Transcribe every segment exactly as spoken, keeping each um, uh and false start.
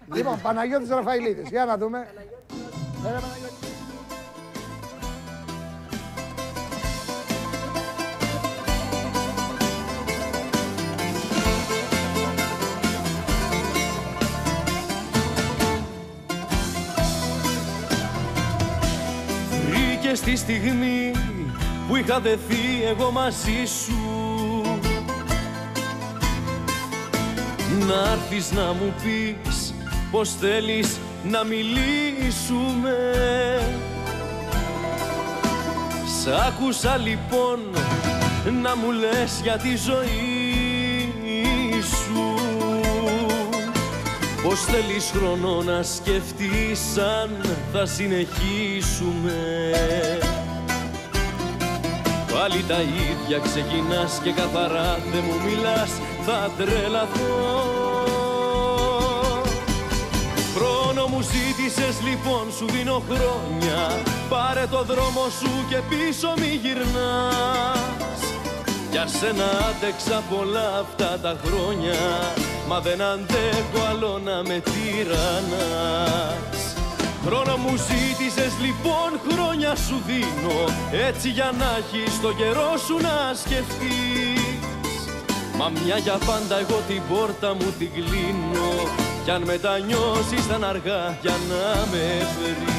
Λοιπόν, Παναγιώτης Ραφαηλίδης. Για να δούμε. Έλα, Παναγιώτη. Βρήκε στη στιγμή που είχα δεθεί εγώ μαζί σου να έρθεις να μου πεις πως θέλεις να μιλήσουμε. Σ' άκουσα λοιπόν να μου λες για τη ζωή σου, πως θέλεις χρόνο να σκεφτείς αν θα συνεχίσουμε. Πάλι τα ίδια ξεκινάς και καθαρά δεν μου μιλάς, θα τρελαθώ. Χρόνο μου ζήτησες λοιπόν, σου δίνω χρόνια. Πάρε το δρόμο σου και πίσω μη γυρνάς. Για σένα άντεξα πολλά αυτά τα χρόνια, μα δεν αντέχω άλλο να με τυραννάς. Χρόνο μου ζήτησες λοιπόν, χρόνια σου δίνω, έτσι για να έχεις το καιρό σου να σκεφτείς. Μα μια για πάντα εγώ την πόρτα μου την κλείνω, κι αν μετανιώσεις θα είναι αργά για να με βρεις.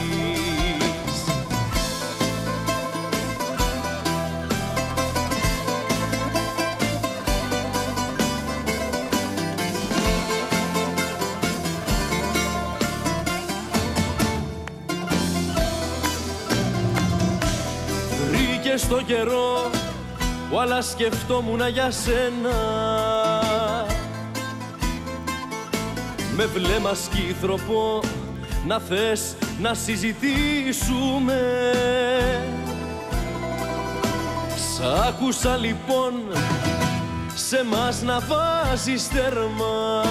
Και στο καιρό που άλλα σκεφτόμουνα για σένα, με βλέμμα σκύθρωπο να θες να συζητήσουμε. Σ' άκουσα λοιπόν σε μας να βάζεις τέρμα,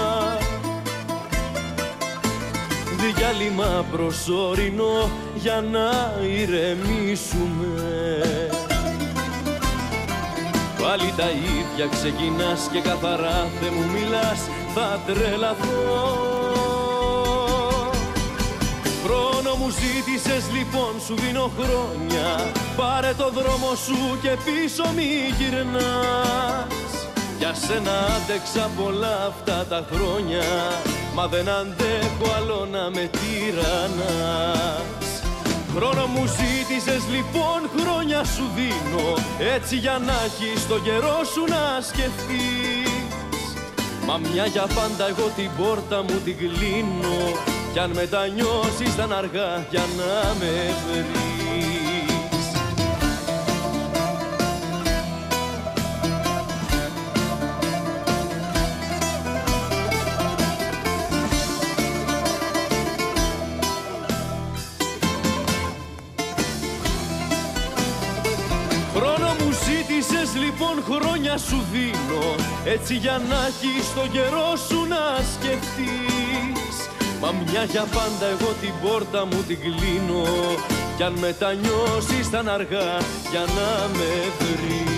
διάλειμμα προσωρινό για να ηρεμήσουμε. Πάλι τα ίδια ξεκινάς και καθαρά δεν μου μιλάς, θα τρελαθώ. Χρόνο μου ζήτησες λοιπόν, σου δίνω χρόνια. Πάρε το δρόμο σου και πίσω μη γυρνάς. Για σένα άντεξα πολλά αυτά τα χρόνια, μα δεν αντέχω άλλο να με τυραννάς. Χρόνο μου ζήτησες λοιπόν, χρόνια σου δίνω, έτσι για να έχεις το καιρό σου να σκεφτείς. Μα μια για πάντα εγώ την πόρτα μου την κλείνω, κι αν μετανιώσεις θα είναι αργά για να με βρεις. Χρόνο μου ζήτησες λοιπόν, χρόνια σου δίνω, έτσι για να έχεις το καιρό σου να σκεφτείς. Μα μια για πάντα εγώ την πόρτα μου την κλείνω, κι αν μετανιώσεις θα είναι αργά για να με βρεις.